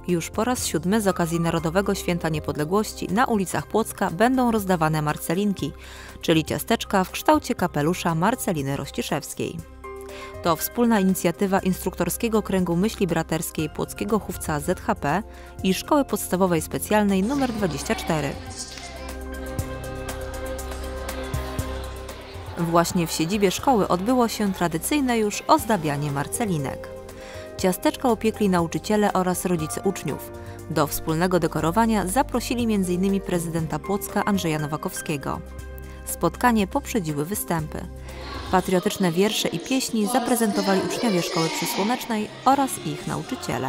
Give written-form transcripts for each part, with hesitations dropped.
Już po raz 7 z okazji Narodowego Święta Niepodległości na ulicach Płocka będą rozdawane marcelinki, czyli ciasteczka w kształcie kapelusza Marceliny Rościszewskiej. To wspólna inicjatywa Instruktorskiego Kręgu Myśli Braterskiej Płockiego Chówca ZHP i Szkoły Podstawowej Specjalnej nr 24. Właśnie w siedzibie szkoły odbyło się tradycyjne już ozdabianie marcelinek. Ciasteczka upiekli nauczyciele oraz rodzice uczniów. Do wspólnego dekorowania zaprosili m.in. prezydenta Płocka Andrzeja Nowakowskiego. Spotkanie poprzedziły występy. Patriotyczne wiersze i pieśni zaprezentowali uczniowie Szkoły Przysłonecznej oraz ich nauczyciele.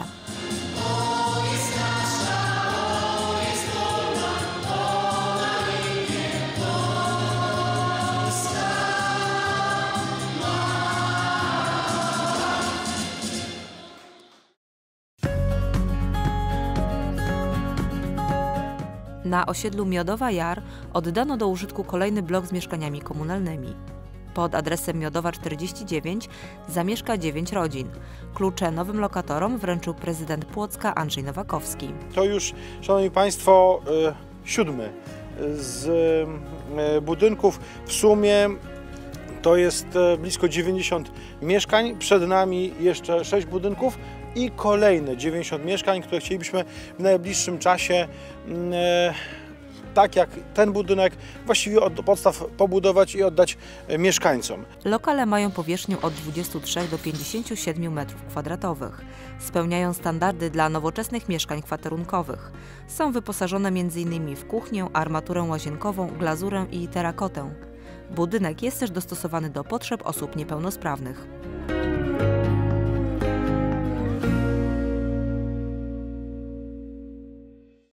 Na osiedlu Miodowa Jar oddano do użytku kolejny blok z mieszkaniami komunalnymi. Pod adresem Miodowa 49 zamieszka 9 rodzin. Klucze nowym lokatorom wręczył prezydent Płocka Andrzej Nowakowski. To już, szanowni państwo, 7 z budynków. W sumie to jest blisko 90 mieszkań. Przed nami jeszcze 6 budynków i kolejne 90 mieszkań, które chcielibyśmy w najbliższym czasie, tak jak ten budynek, właściwie od podstaw pobudować i oddać mieszkańcom. Lokale mają powierzchnię od 23 do 57 m2. Spełniają standardy dla nowoczesnych mieszkań kwaterunkowych. Są wyposażone m.in. w kuchnię, armaturę łazienkową, glazurę i terakotę. Budynek jest też dostosowany do potrzeb osób niepełnosprawnych.